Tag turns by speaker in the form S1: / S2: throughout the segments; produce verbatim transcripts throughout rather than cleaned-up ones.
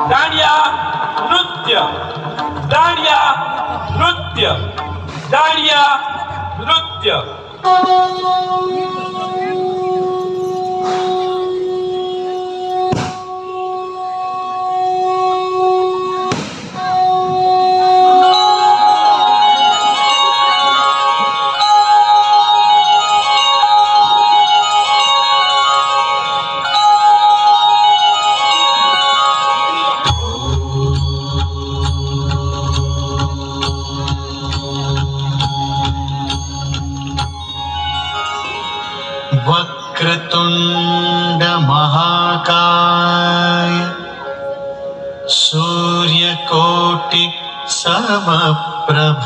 S1: दांडिया नृत्य, दांडिया नृत्य, दांडिया नृत्य।
S2: वक्रतुंड महाकाय सूर्यकोटि समप्रभ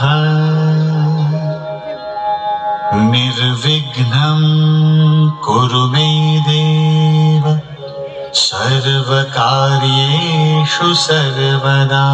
S2: निर्विघ्नं कुरु मे देव सर्वकार्येषु सर्वदा।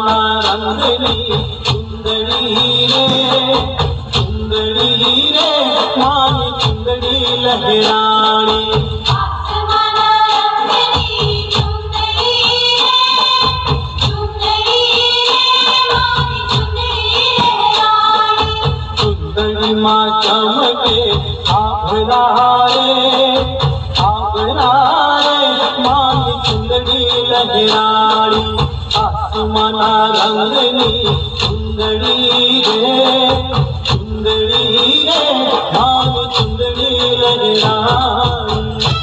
S3: आसमाना रंगनी चुंदड़ी रे चुंदड़ी रे मानी चुंदड़ी लहरानी
S4: आसमाना रंगनी चुंदड़ी रे चुंदड़ी रे मानी चुंदड़ी लहरानी
S3: चुंदड़ी माँ चमके आभला रे आभला रे मानी चुंदड़ी लहरानी आसमाना रंगनी चुंदड़ी रे चुंदड़ी रे मानी चुंदड़ी लहरानी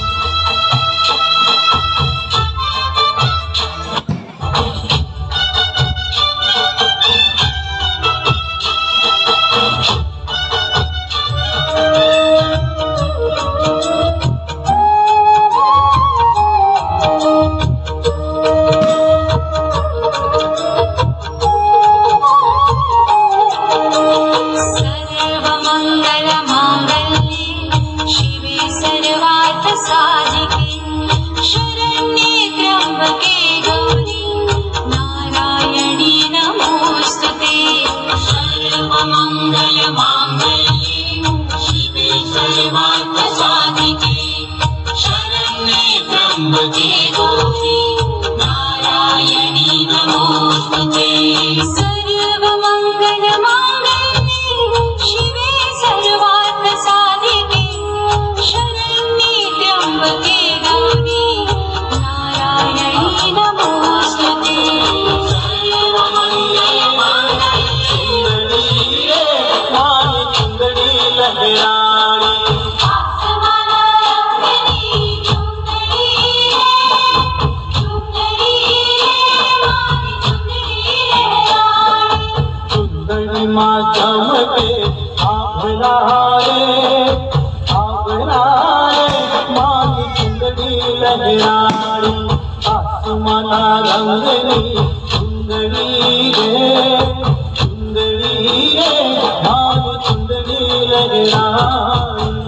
S3: आसमाना रंगनी चुंदड़ी रे चुंदड़ी रे मानी चुंदड़ी लहरानी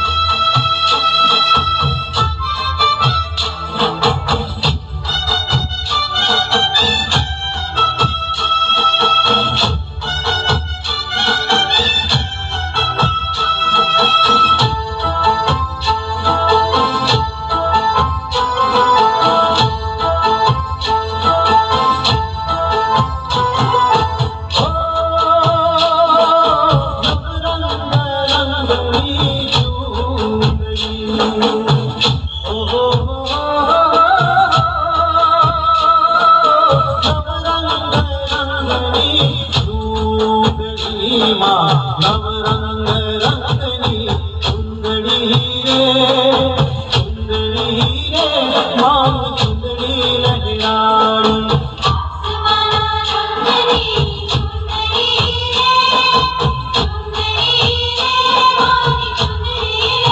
S3: नवरंग रंगनी चुंदड़ी रे चुंदड़ी रे मां चुंदड़ी लहरानी
S4: आसमाना रंगनी चुंदड़ी रे चुंदड़ी रे मानी चुंदड़ी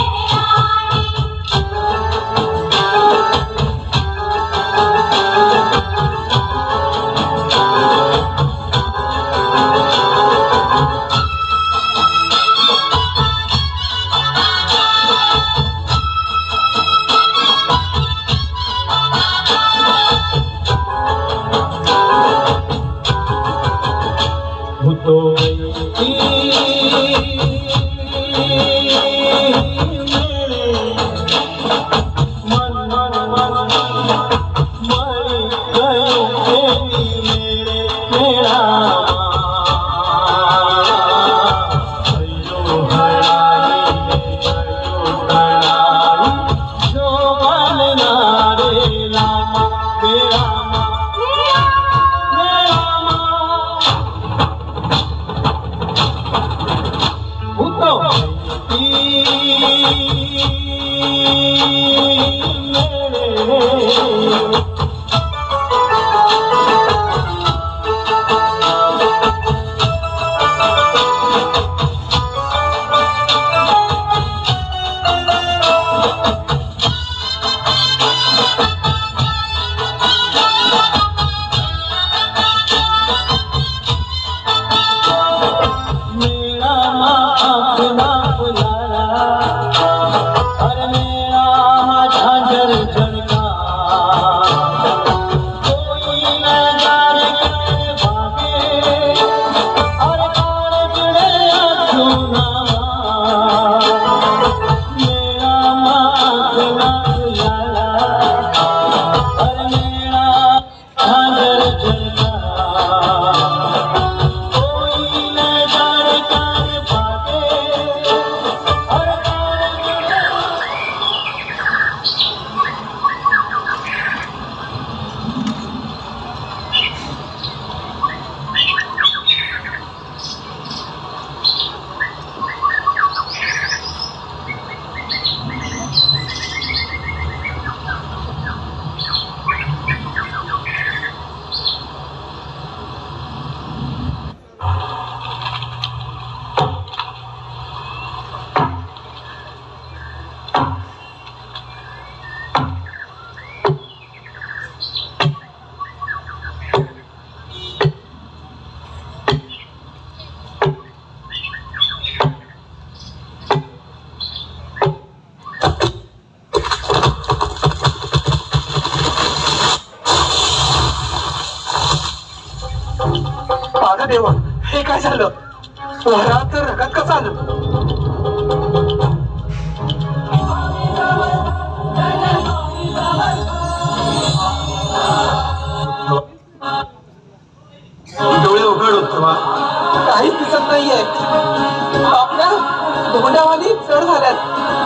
S3: तो मन मन मन मर गयो मेरे मेरा भयो हराई भयो हराई जो मन नारे रामा मेरा मेरा माझं देवा, हे काय झालं? वरात रगत कसं आलं? डोळे उघड उत्तमा. काहीच दिसत नाहीये. आपल्या धोंड्यावाली चढ झाल्यात.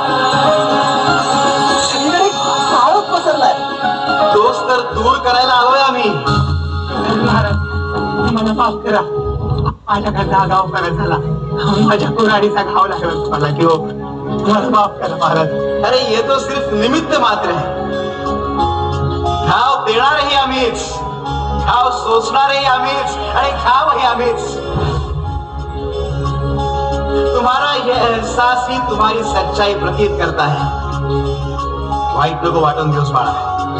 S3: सगळीकडे काळोख पसरलाय. दोष तर दूर करायला आलोय आम्ही. महाराज, मला माफ करा. माझ्याकडे आगाव करत झाला. माझ्या कुऱ्हाडीचा घाव लागला मला की हो. मला माफ करा महाराज. अरे ये तो सिर्फ निमित्त मात्र है. घाव देणारही आम्हीच, घाव सोसणारही आम्हीच आणि घावही आम्हीच. तुम्हारा ये एहसास ही तुम्हारी सच्चाई प्रतीत करता है. वाईट नको वाटून दिवस बाळा.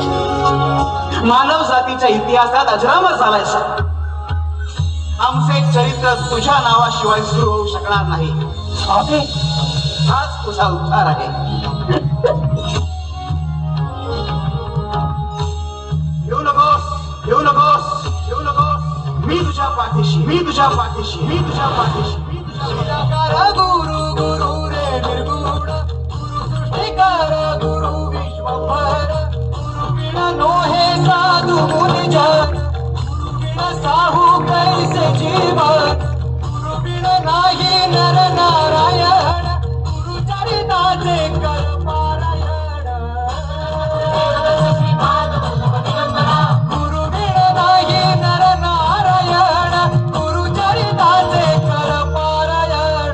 S3: मानव जातीच्या इतिहासात अजरामर झालाय सर. आमचे चरित्र तुझ्या नावाशिवाय सुरू होऊ शकणार नाही. हाच तुझा उद्धार आहे. येऊ नकोस, येऊ नकोस, येऊ नकोस. मी तुझ्या पाठीशी, मी तुझ्या पाठीशी, मी तुझ्या पाठीशी, मी तुझ्या. गुरु गुरु रे निर्गुण, गुरु सृष्टिकार, गुरु विश्वभर. गुरु बिना नोहे साधु मुनि जन. गुरु बिना साहू कैसे जीवन. गुरु बिना नाही नर नारायण. गुरु चरिताचे कर पारायण. गुरु बिना नाही नर नारायण. गुरु चरिताचे कर पारायण.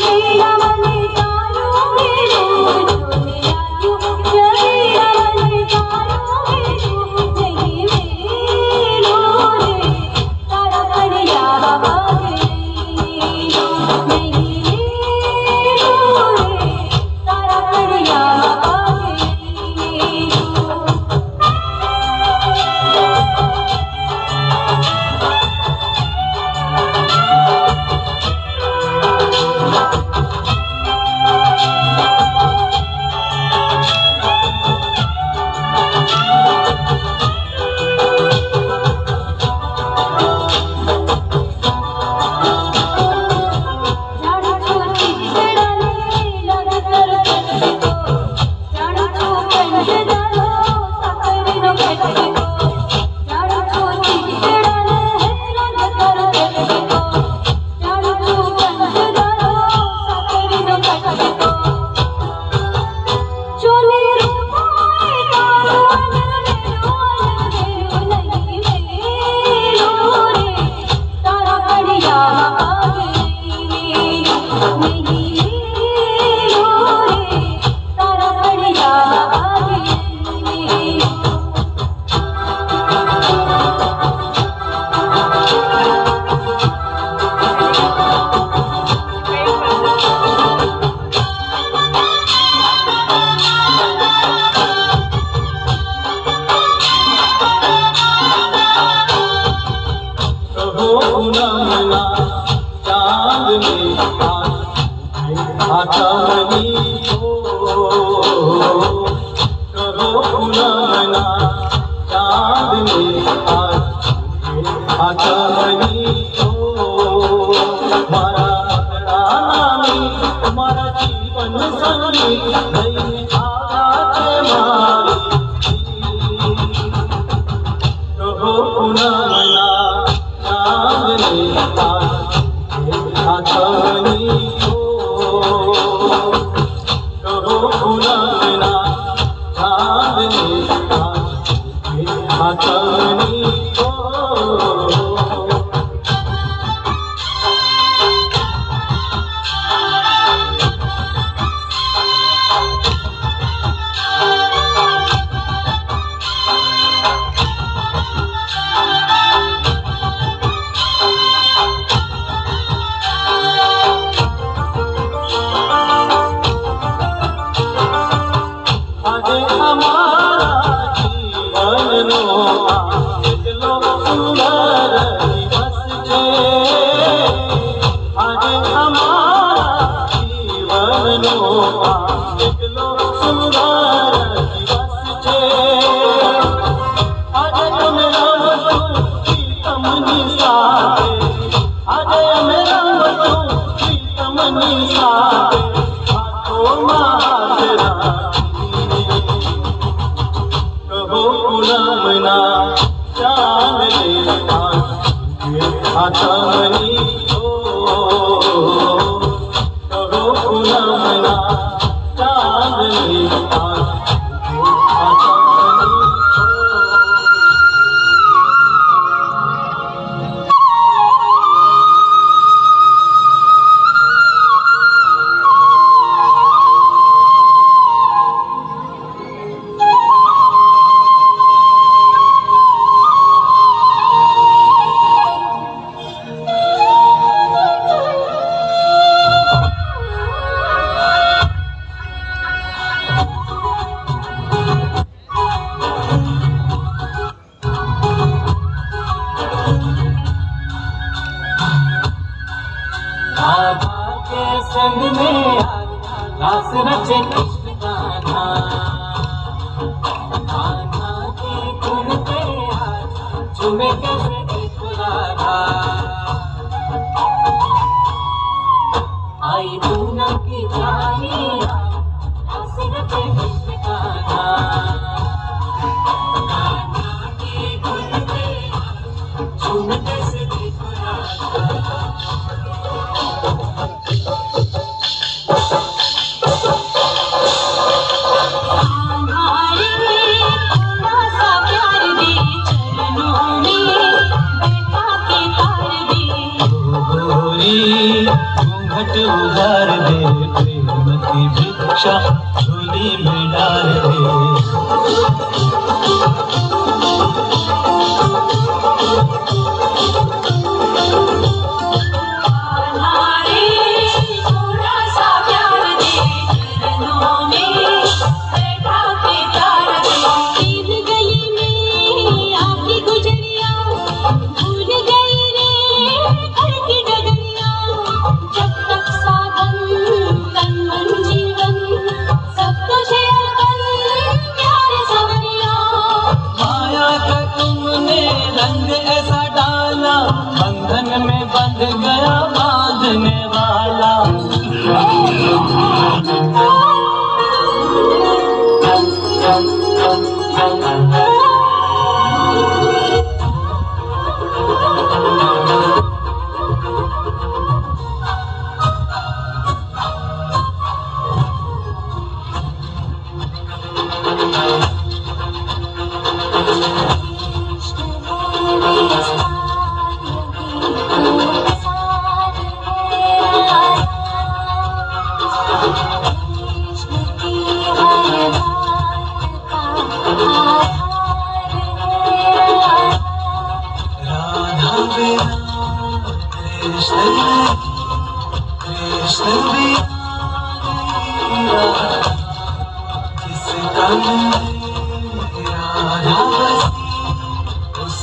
S4: Thank you.
S5: आता नहीं हो करो पुनमना चांद में आता नहीं हो मारा नामी मारा जीवन संगी नहीं आगाते मारी कहो पुनमना चांद में आता नहीं हो कहो पुनमना चांद में आता नहीं हो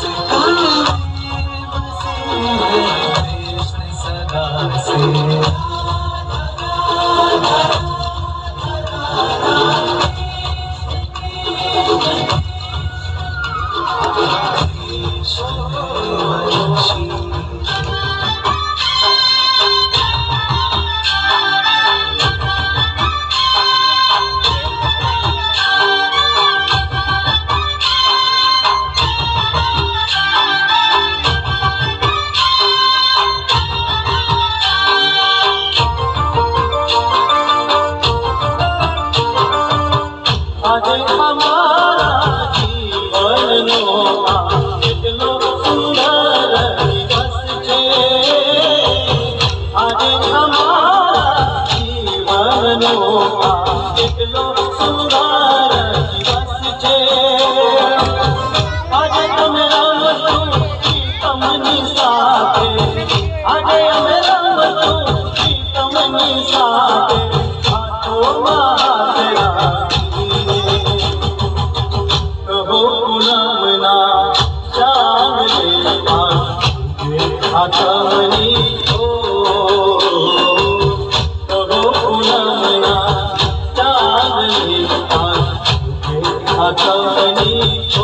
S3: से
S5: हमारा जीवन नोखा एकलो सुंदर दिवस छे આજે તમે રમતું પ્રીતમની સાથે આજે અમે રમતું પ્રીતમની સાથે હાથોમાં હાથ રાખીને કહો પૂનમના ચાંદને હાથમની ઓ કહો પૂનમના ચાંદને હાથમની ઓ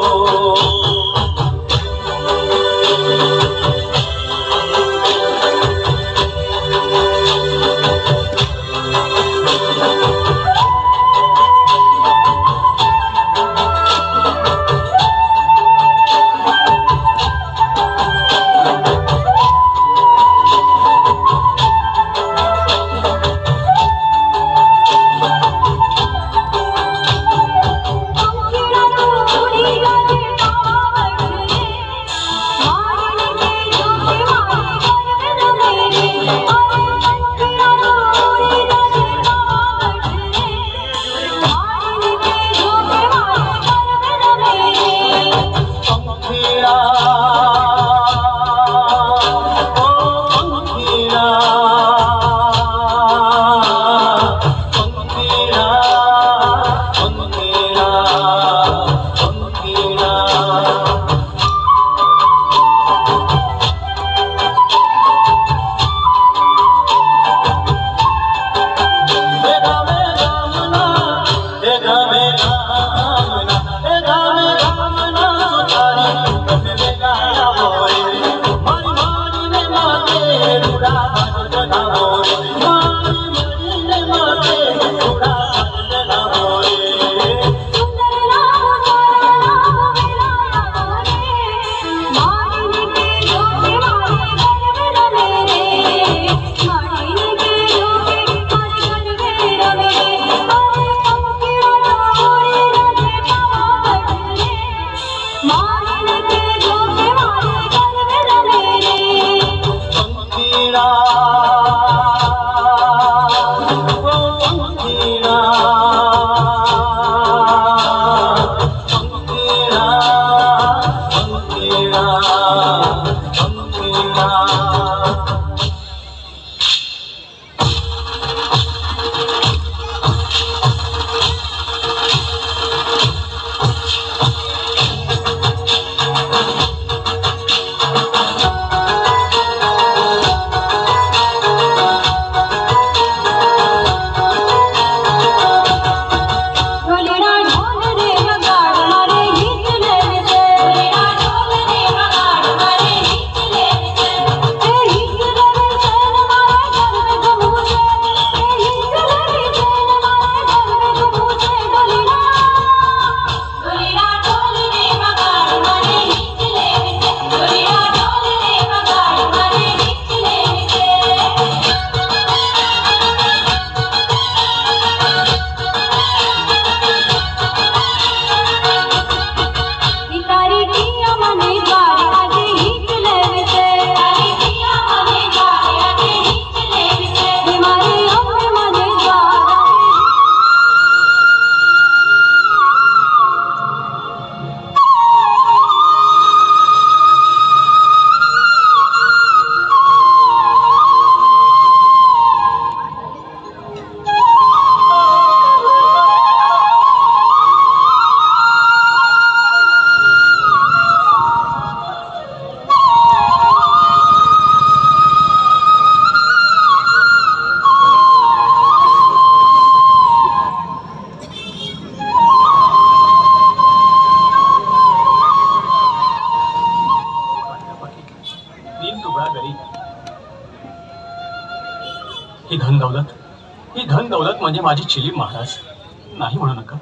S5: ही धन दौलत ही धन दौलत म्हणजे माझी चिलीम महाराज. नाही म्हणू नका.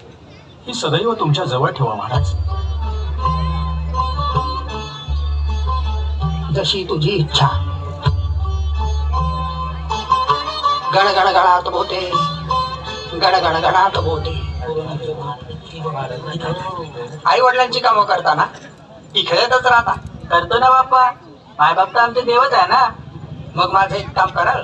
S5: ही सदैव तुमच्या जवळ ठेवा महाराज.
S3: जशी तुझी इच्छा. गण गण गणात बोते गण गण गणात बोते. आई वडिलांची कामं करताना इखेळतच राहता.
S6: करतो ना बाप्पा. माय बाप तर आमचे देवच आहे ना.
S3: मग माझं एक काम कराल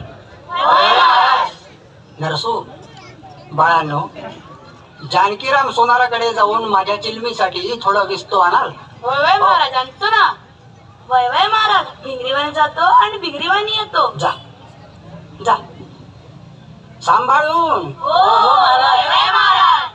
S3: नरसू बाळांनो, जानकीराम सोनाराकडे जाऊन माझ्या चिलमीसाठी थोडं विस्तो आणाल.
S6: वय वय महाराज आणतो ना. वय वय महाराज भिंगरीवाणी जातो आणि भिंगरीवाणी येतो.
S3: जा जा सांभाळून.
S6: हो हो महाराज. वय वय महाराज.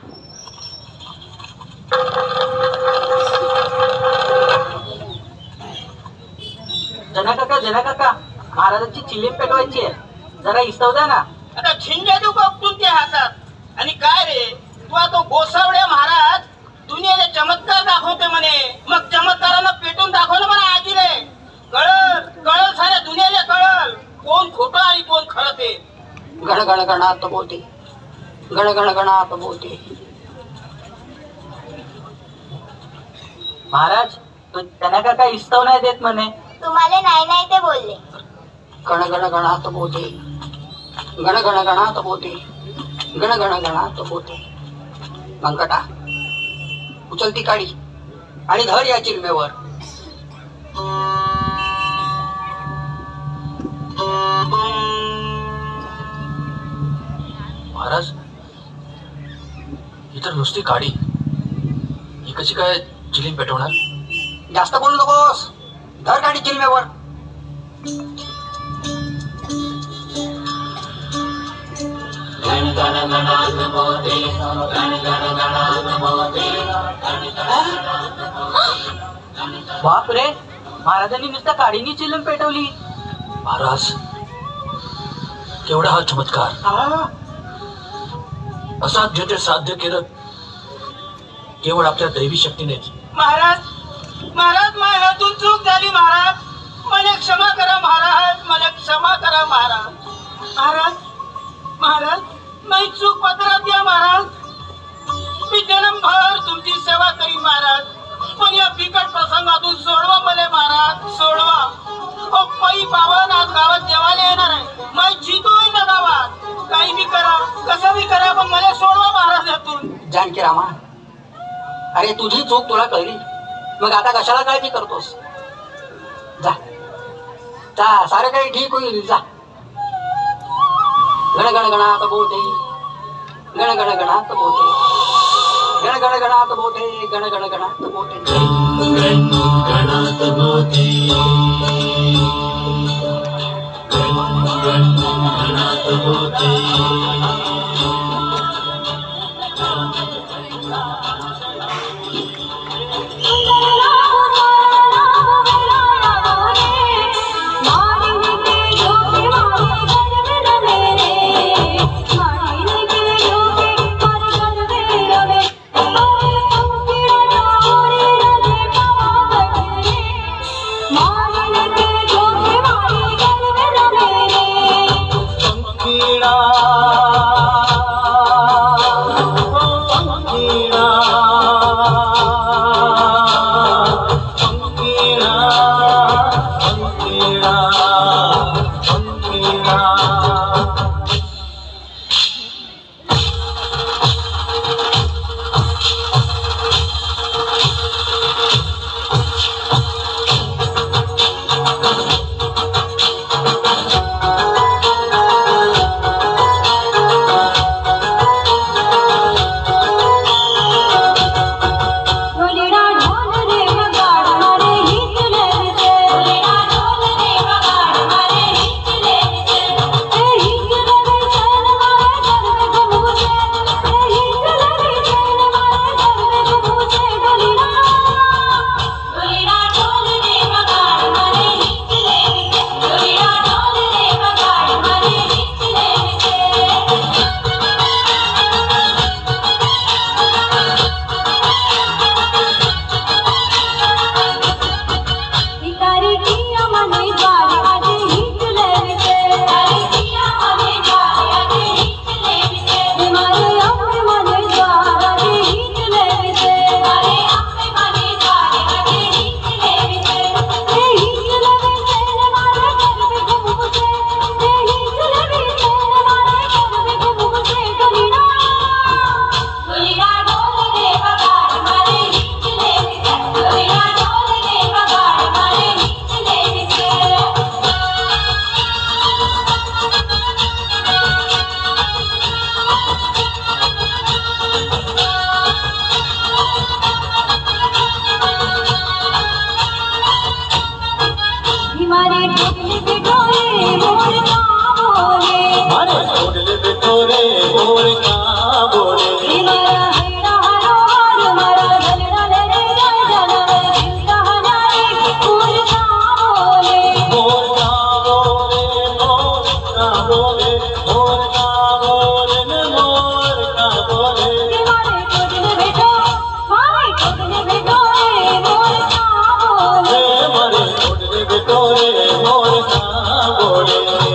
S3: जना काका जना काका महाराजांची चिलीम पेटवायची आहे, जरा इस्तव द्या ना.
S7: आता झिंजा देऊ का तुमच्या हातात? आणि काय रे तू तो गोसावडे महाराज दुनियेला चमत्कार दाखवते म्हणे, मग चमत्कारानं पेटून दाखवलं म्हणा आजी रे. कळल कळल साऱ्या दुनियेला कळल कोण खोटं आणि कोण खरं ते.
S3: गण गण गणात बोते, गण गण गणात बोते. महाराज तू त्यांना काका इस्तव नाही देत म्हणे.
S6: तुम्हाला नाही नाही ते बोलले.
S3: गण गण गणात बोते, गण गण गणात बोते, गण गण गणात बोते. व्यंकटा उचल ती काडी आणि धर या चिलमेवर.
S5: महाराज ही तर नुसती काडी, ही कशी काय चिलीम पेटवणार?
S3: जास्त बोलू नकोस, धर काडी चिलमेवर. बाप रे, महाराजांनी नुसत्या काडीनी चिलम पेटवली.
S5: महाराज केवढा हा चमत्कार! असाध्य ते साध्य केलं केवळ आपल्या दैवी शक्तीनेच.
S7: महाराज महाराज माझ्या हातून चूक झाली महाराज, मला क्षमा करा महाराज, मला क्षमा करा महाराज. महाराज महाराज नाही चूक पत्रात द्या महाराज. मी जन्मभर तुमची सेवा करीन महाराज, पण या बिकट प्रसंगातून सोडवा मला महाराज, सोडवा. ओ पै पावन आज गावात जेवायला येणार आहे, मी जितोय ना गावात. काही बी करा कसं बी करा, पण मला सोडवा महाराज यातून.
S3: जानकीरामा, अरे तुझी चूक तुला कळली, मग आता कशाला काळजी करतोस? जा जा, सारं काही ठीक होईल. जा. गण गण गणात बोते, गण गण गणात बोते, गण गण गणात बोते, गण गण गणात बोते.
S2: गणात बोते, गणात बोते. का बोले मोर का बोले न मोर का बोले
S4: मारे खुद ने बेटो मारे खुद ने बेटो रे मोर का बोले
S2: मारे खुद ने बेटो रे मोर का बोले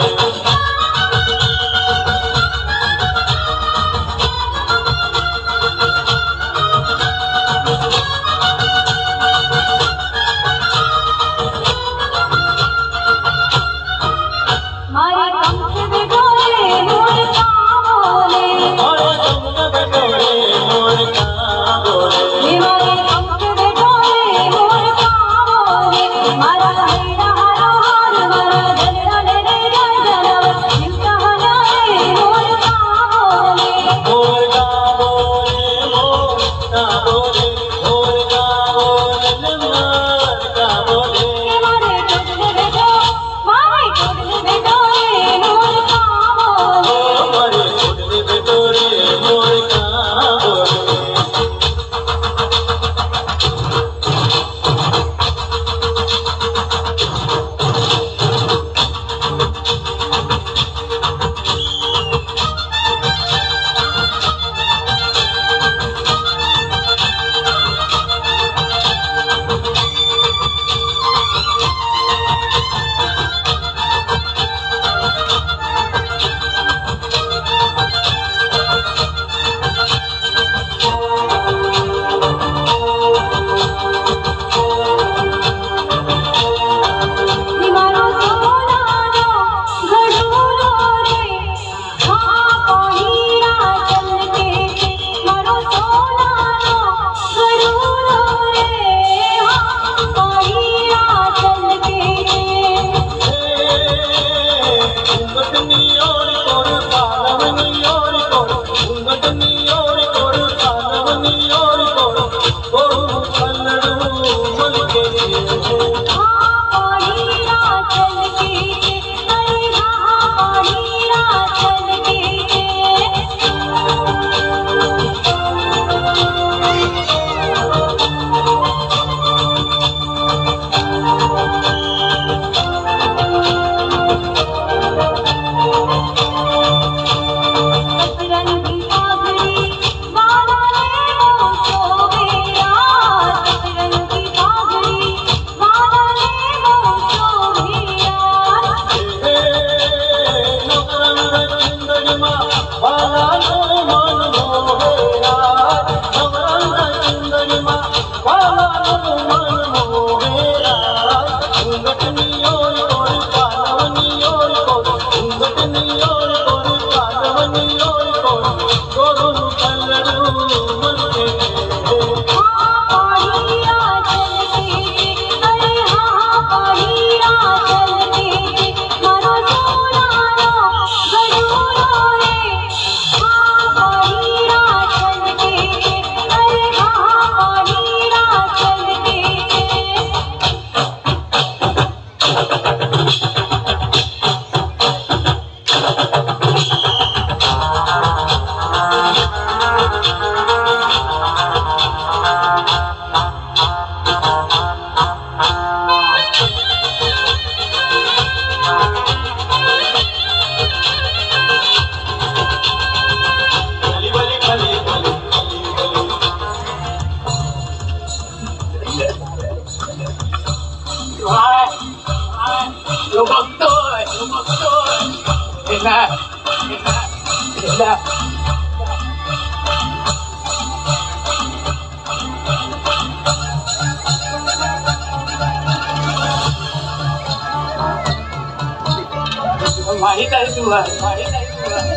S7: माहित आहे तुला माहित आहे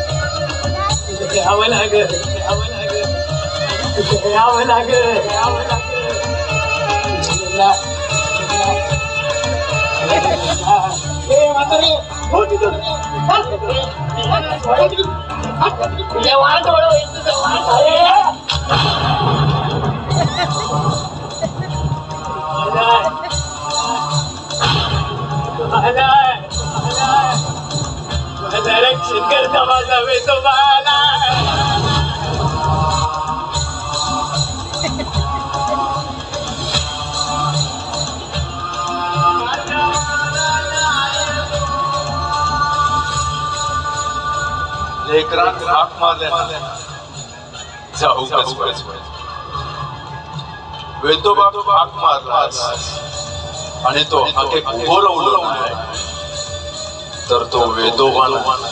S7: तुला घ्यावं लागेल घ्यावं लागेल घ्यावं लागेल घ्यावं लागेल ए म्हातारे हो तिथं वाट वळवायचं रक्षण करता माझा वेतो मला
S8: लेकरात हाक मारल्या जाऊ कस वेदोबा हाक मारलास आणि तो हाके बोलवलं नाही तर तो वेदोबा नाही.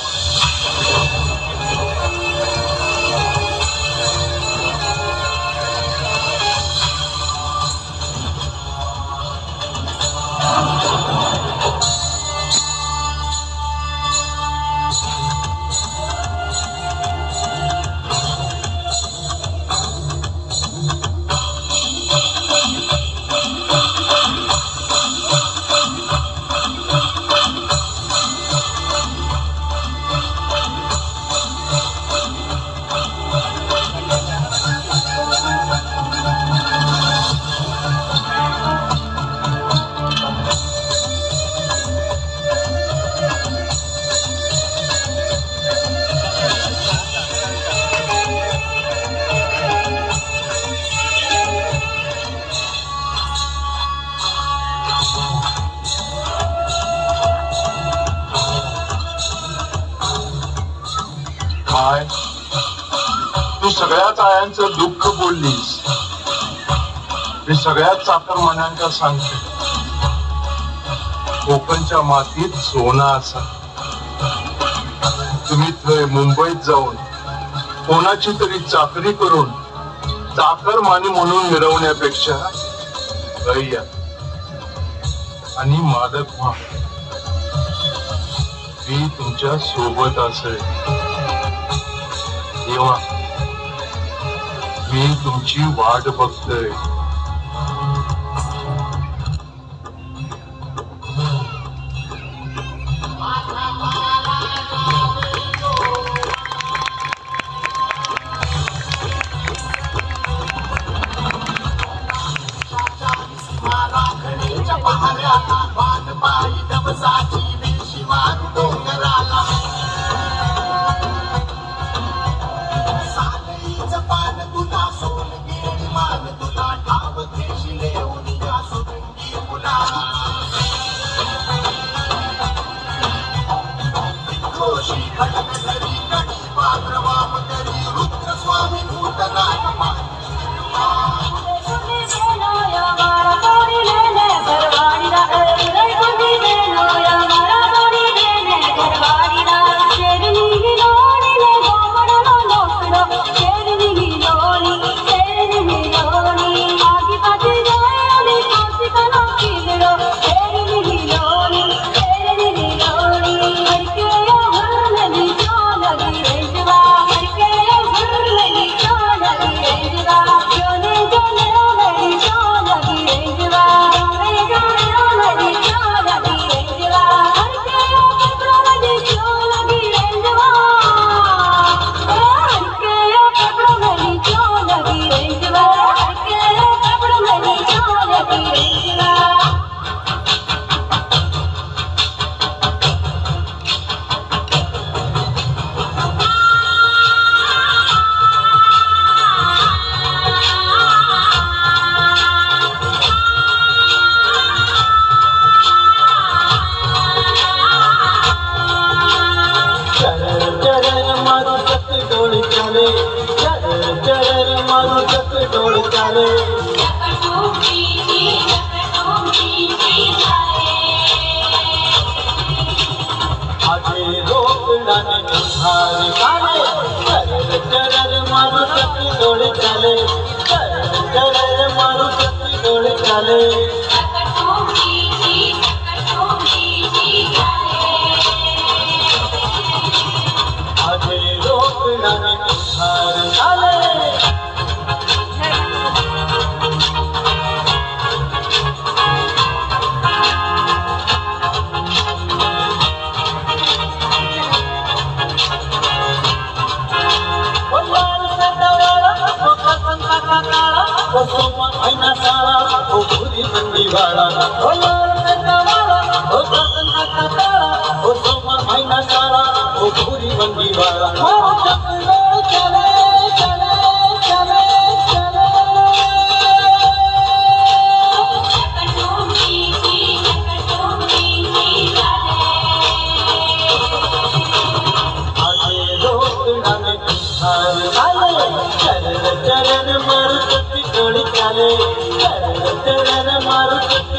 S9: तू सगळ्याच आयांचं दुःख बोललीस. मी सगळ्याच चाकरमान्यांका सांगते कोकणच्या मातीत सोना असा. तुम्ही थंय मुंबईत जाऊन कोणाची तरी चाकरी करून चाकरमानी म्हणून मिरवण्यापेक्षा या आणि मादक व्हा. मी तुमच्या सोबत असेल. देवा मी तुमची वाट बघतोय.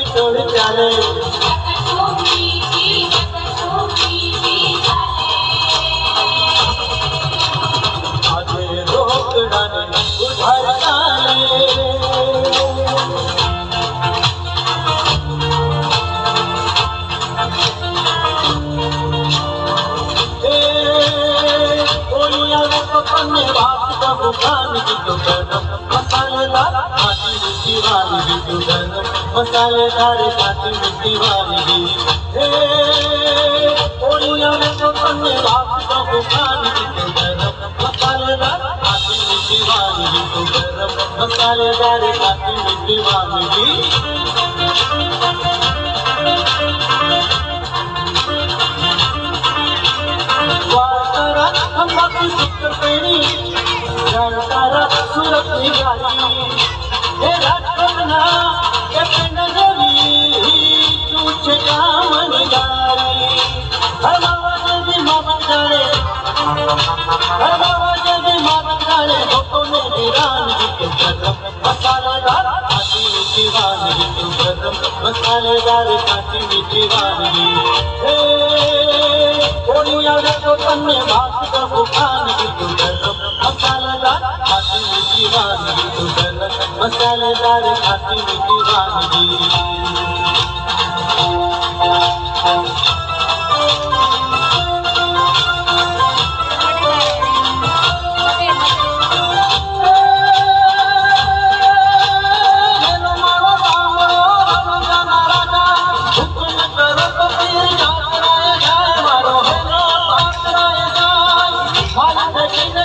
S2: चढ चाले माझे रोकडाने उधार चाले मसालेदार खाटी मीठी वानगी हे ओलिया में तो पन्ने बाप का बुखान की तो गरम मसालेदार खाटी मीठी वानगी तो गरम मसालेदार खाटी मीठी वानगी वातारा हम बाकी सुकर पेनी जानतारा सूरत निगारी हे राजकन्या हे पेंडगरी तुझे काम निगारी हर बाबा जी मामन जाने हर बाबा जी मामन जाने भक्तों ने वीरान जी के गरम मसालेदार खाटी मीठी वानगी तो गरम मसालेदार खाटी मीठी वानगी हे ओलिया में तो तन्ने भात का बुखान की तो गरम मसालेदार खाटी मीठी वानगी तो गरम मसालेदार खाटी मीठी वानगी Thank you.